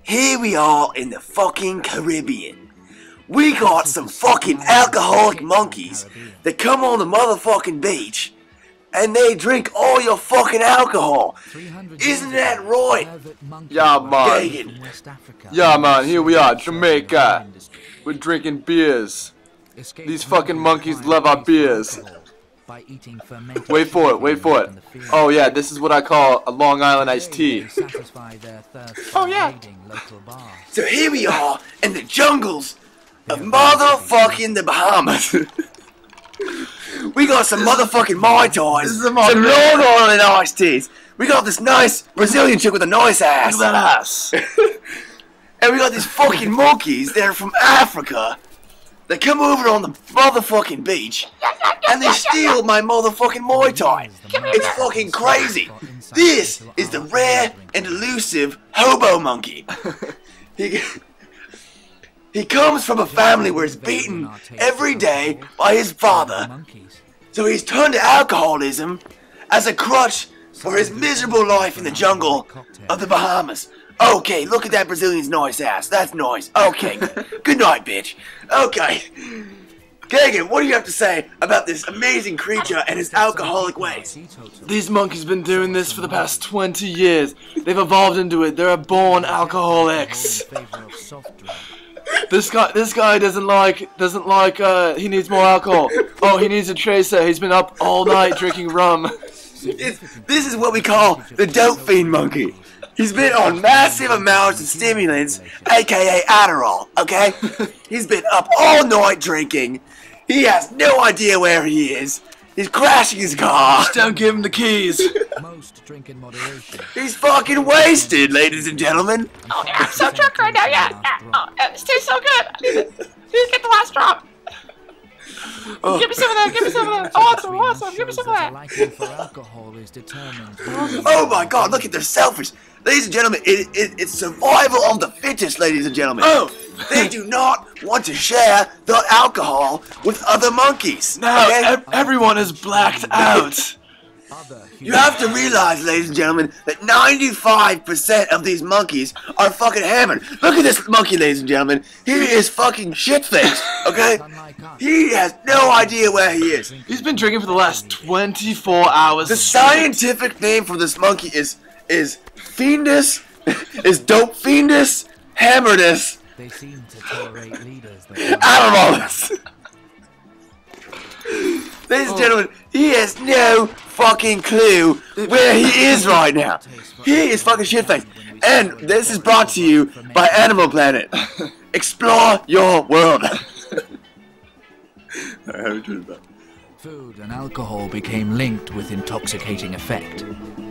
Here we are in the fucking Caribbean. We got some fucking alcoholic monkeys that come on the motherfucking beach and they drink all your fucking alcohol. Isn't that right? Yeah, man. Gagan. Yeah, man. Here we are, Jamaica. We're drinking beers. These fucking monkeys love our beers. Wait for it, wait for it. Oh yeah, this is what I call a Long Island iced tea. Oh yeah. So here we are in the jungles of motherfucking the Bahamas. We got some motherfucking Mai Tais, some Long Island iced teas. We got this nice Brazilian chick with a nice ass. Look at that ass. And we got these fucking monkeys that are from Africa. They come over on the motherfucking beach and they steal my motherfucking Mai Tai. It's fucking crazy. This is the rare and elusive hobo monkey. He comes from a family where he's beaten every day by his father. So he's turned to alcoholism as a crutch for his miserable life in the jungle of the Bahamas. Okay, look at that Brazilian's nice ass. That's nice. Okay, good night, bitch. Okay. Gagan, what do you have to say about this amazing creature and his alcoholic ways? These monkeys been doing this for the past 20 years. They've evolved into it. They're born alcoholics. This guy doesn't like, he needs more alcohol. Oh, he needs a tracer. He's been up all night drinking rum. This is what we call the dope fiend monkey. He's been on massive amounts of stimulants, aka Adderall, okay? He's been up all night drinking. He has no idea where he is. He's crashing his car. Just don't give him the keys. Most drink in moderation. He's fucking wasted, ladies and gentlemen. Oh yeah, I'm so drunk right now, yeah. Oh, this tastes so good. I need to get the last drop. Oh. Give me some of that, give me some of that. Awesome, give me some of that. Liking for alcohol is determined. Oh my god, look at their selfish. Ladies and gentlemen, it's survival of the fittest, ladies and gentlemen. Oh! They do not want to share the alcohol with other monkeys. Now Okay? everyone is blacked out. You have to realize, ladies and gentlemen, that 95% of these monkeys are fucking hammered. Look at this monkey, ladies and gentlemen. He is fucking shit-faced, okay? He has no idea where he is. He's been drinking for the last 24 hours. The scientific name for this monkey is fiendus, is dope fiendus, hammerdus, They seem to tolerate leaders Adderall. Ladies and gentlemen, he has no fucking clue where he is right now. He is fucking shit-faced. And this is brought to you by Animal Planet. Explore your world. Food and alcohol became linked with intoxicating effect.